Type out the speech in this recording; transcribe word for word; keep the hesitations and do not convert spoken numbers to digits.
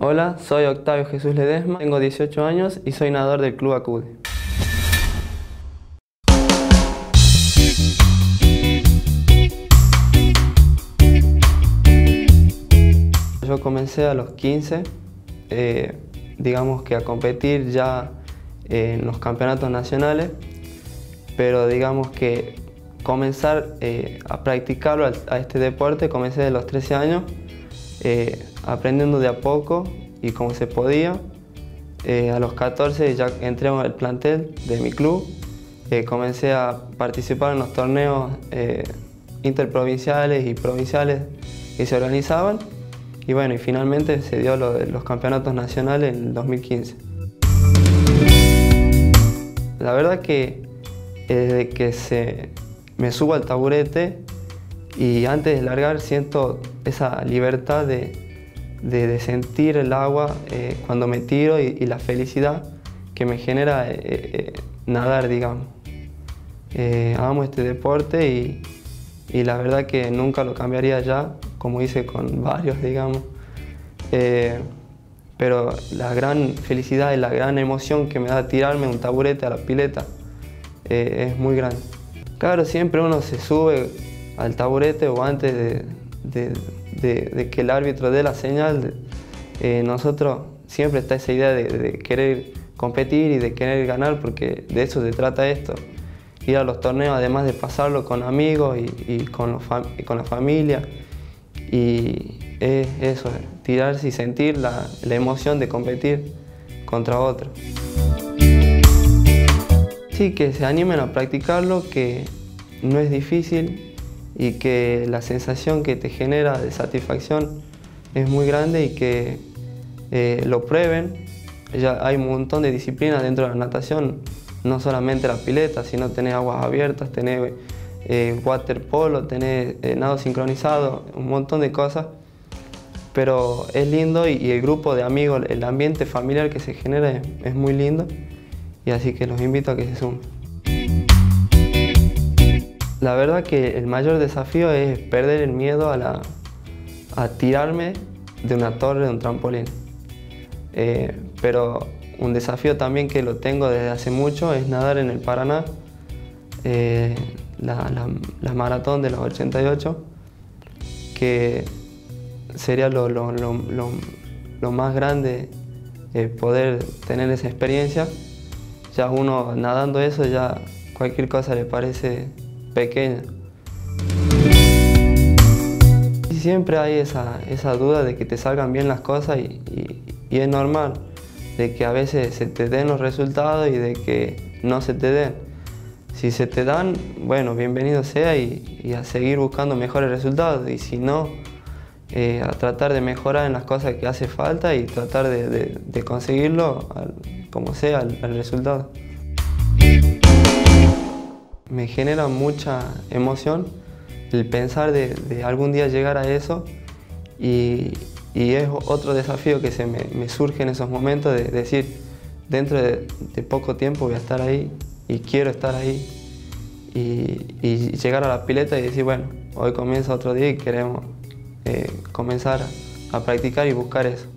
Hola, soy Octavio Jesús Ledesma, tengo dieciocho años y soy nadador del Club Acude. Yo comencé a los quince, eh, digamos que a competir ya en los campeonatos nacionales, pero digamos que comenzar eh, a practicarlo a, a este deporte comencé de los trece años, eh, aprendiendo de a poco y como se podía. Eh, a los catorce ya entré en el plantel de mi club, eh, comencé a participar en los torneos eh, interprovinciales y provinciales que se organizaban. Y bueno, y finalmente se dio lo de los campeonatos nacionales en el dos mil quince. La verdad que desde que se, me subo al taburete y antes de largar siento esa libertad de, de, de sentir el agua eh, cuando me tiro y, y la felicidad que me genera eh, eh, nadar, digamos. Eh, amo este deporte y, y la verdad que nunca lo cambiaría ya, como hice con varios, digamos. Eh, pero la gran felicidad y la gran emoción que me da tirarme un taburete a la pileta eh, es muy grande. Claro, siempre uno se sube al taburete o antes de, de, de, de que el árbitro dé la señal. Eh, nosotros siempre está esa idea de, de querer competir y de querer ganar, porque de eso se trata esto. Ir a los torneos, además de pasarlo con amigos y, y, con, los fam y con la familia. Y es eso, tirarse y sentir la, la emoción de competir contra otro. Sí, que se animen a practicarlo, que no es difícil y que la sensación que te genera de satisfacción es muy grande y que eh, lo prueben. Ya hay un montón de disciplinas dentro de la natación, no solamente la pileta, sino tenés aguas abiertas, tenés eh, waterpolo, tenés eh, nado sincronizado, un montón de cosas. Pero es lindo y, y el grupo de amigos, el ambiente familiar que se genera es, es muy lindo, y así que los invito a que se sumen. La verdad que el mayor desafío es perder el miedo a, la, a tirarme de una torre, de un trampolín. Eh, pero un desafío también que lo tengo desde hace mucho es nadar en el Paraná, eh, la, la, la maratón de los ochenta y ocho, que sería lo, lo, lo, lo, lo más grande, eh, poder tener esa experiencia. Ya uno nadando eso, ya cualquier cosa le parece pequeña. Y siempre hay esa, esa duda de que te salgan bien las cosas y, y, y es normal, de que a veces se te den los resultados y de que no se te den. Si se te dan, bueno, bienvenido sea y, y a seguir buscando mejores resultados, y si no, Eh, a tratar de mejorar en las cosas que hace falta y tratar de, de, de conseguirlo al, como sea el, el resultado. Me genera mucha emoción el pensar de, de algún día llegar a eso, y, y es otro desafío que se me, me surge en esos momentos, de, de decir, dentro de, de poco tiempo voy a estar ahí y quiero estar ahí, y, y llegar a la pileta y decir, bueno, hoy comienza otro día y queremos Eh, comenzar a practicar y buscar eso.